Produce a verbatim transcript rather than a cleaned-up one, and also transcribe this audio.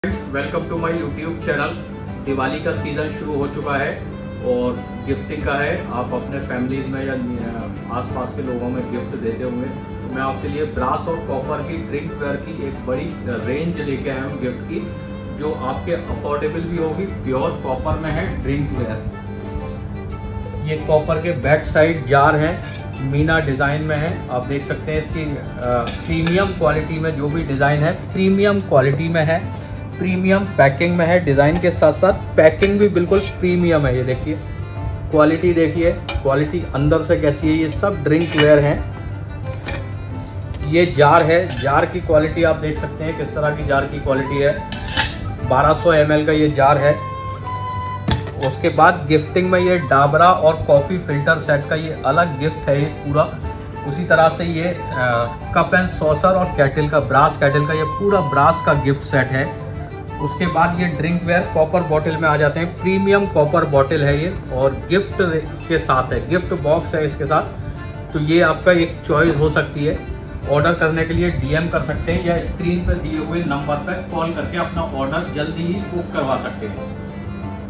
Welcome to my YouTube channel. Diwali का season शुरू हो चुका है और गिफ्टिंग का है। आप अपने फैमिलीज में या आसपास के लोगों में गिफ्ट देते होंगे, तो मैं आपके लिए ब्रास और कॉपर की ड्रिंक वेयर की एक बड़ी रेंज लेके आया हूँ गिफ्ट की, जो आपके अफोर्डेबल भी होगी। प्योर कॉपर में है ड्रिंक वेयर। ये कॉपर के बैक साइड जार हैं, मीना डिज़ाइन में है। आप देख सकते हैं इसकी प्रीमियम क्वालिटी में जो भी डिज़ाइन है प्रीमियम क्वालिटी में है, प्रीमियम पैकिंग में है। डिज़ाइन के साथ साथ पैकिंग भी बिल्कुल प्रीमियम है। ये देखिए क्वालिटी, देखिए क्वालिटी अंदर से कैसी है। ये सब ड्रिंक वेयर हैं। ये जार है, जार की क्वालिटी आप देख सकते हैं किस तरह की जार की क्वालिटी है। बारह सौ एम एल का ये जार है। उसके बाद गिफ्टिंग में ये डाबरा और कॉफ़ी फिल्टर सेट का ये अलग गिफ्ट है ये पूरा। उसी तरह से ये कप एंड सॉसर और कैटल का, ब्रास कैटल का ये पूरा ब्रास का गिफ्ट सेट है। उसके बाद ये ड्रिंक वेयर कॉपर बॉटल में आ जाते हैं। प्रीमियम कॉपर बॉटल है ये और गिफ्ट के साथ है, गिफ्ट बॉक्स है इसके साथ। तो ये आपका एक चॉइस हो सकती है। ऑर्डर करने के लिए डीएम कर सकते हैं या स्क्रीन पर दिए हुए नंबर पर कॉल करके अपना ऑर्डर जल्दी ही बुक करवा सकते हैं।